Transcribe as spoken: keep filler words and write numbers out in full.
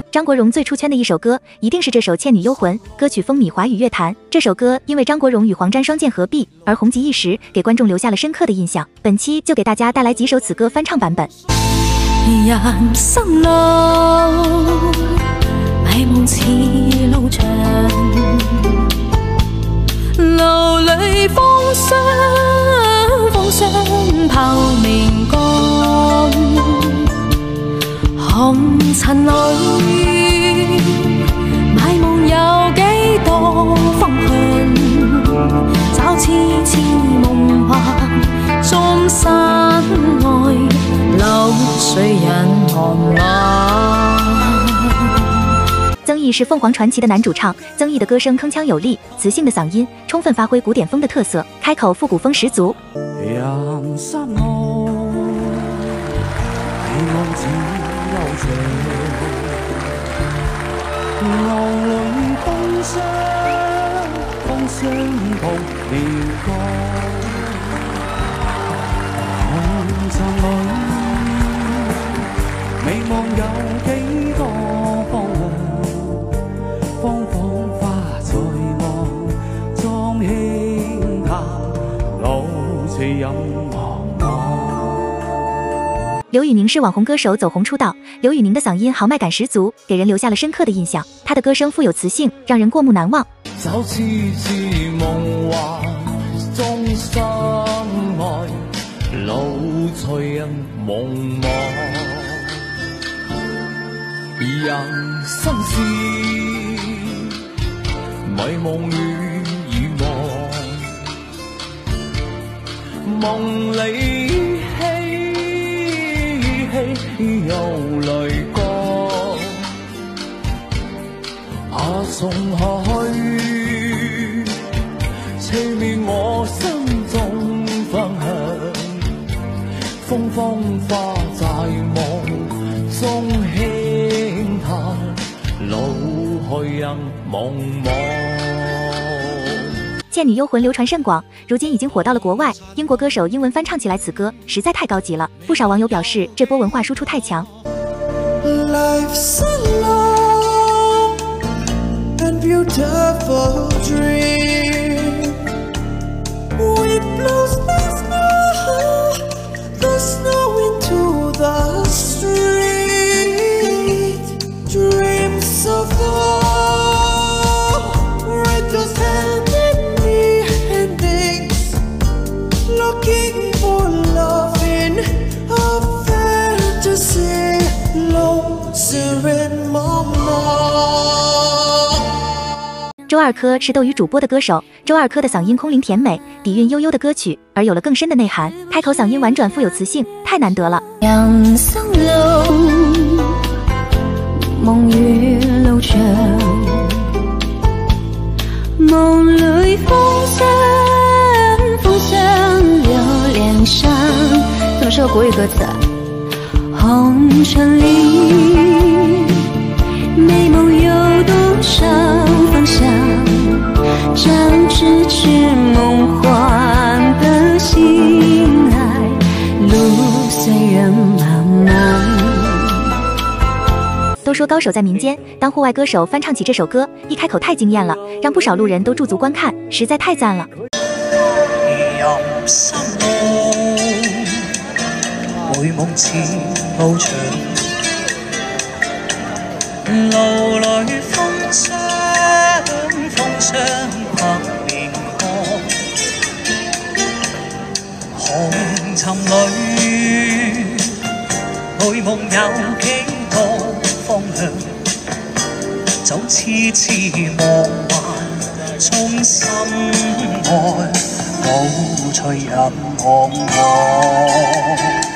张国荣最出圈的一首歌，一定是这首《倩女幽魂》。歌曲风靡华语乐坛，这首歌因为张国荣与黄沾双剑合璧而红极一时，给观众留下了深刻的印象。本期就给大家带来几首此歌翻唱版本。 人生路，迷夢似路長，路裏風霜，風霜炮明光，紅塵裏迷夢有幾多方向，找痴痴夢幻，終身愛流水人茫茫。 曾毅是凤凰传奇的男主唱，曾毅的歌声铿锵有力，磁性的嗓音充分发挥古典风的特色，开口复古风十足。 人生路，迷惘似悠長，路裏風霜，風霜同面光，紅塵裏迷惘有幾多方向，芳芳花在望，裝輕淡，路隨人茫茫。 刘宇寧是網紅歌手走紅出道，劉宇寧的嗓音豪邁感十足，給人留下了深刻的印象。他的歌聲富有磁性，讓人過目難忘。 就似是夢幻，終生愛，路隨人茫茫。人生是迷夢與遺忘，夢裏嬉戲又淚光，啊送去吹滅我心中方向，風風花在夢中輕嘆，路去人茫茫。 倩女幽魂流傳甚廣，如今已經火到了國外。英國歌手英文翻唱起來此歌，實在太高級了。不少網友表示，這波文化輸出太強。Life's a long and beautiful dream. Wind blows the snow, the snow into the street. Dreams of all, riddles and endings, looking for love in a fantasy, lost in my mind. 周二珂是斗鱼主播的歌手，周二珂的嗓音空灵甜美，底蕴悠悠的歌曲，而有了更深的内涵。开口嗓音婉轉富有磁性，太難得了。 人生路，夢與路長，夢裏風霜，風霜留臉上。怎麼說國語歌詞啊？紅塵裡，美夢有多少方向？將咫尺夢幻的心愛，路隨人茫茫。 都說高手在民間，當戶外歌手翻唱起這首歌，一開口太驚豔了，讓不少路人都駐足觀看，實在太讚了。 人生路，美夢似路長，路裏風霜，風霜拍面光，紅塵裏美夢有幾多方向，走痴痴夢幻，終身愛，路隨人茫茫。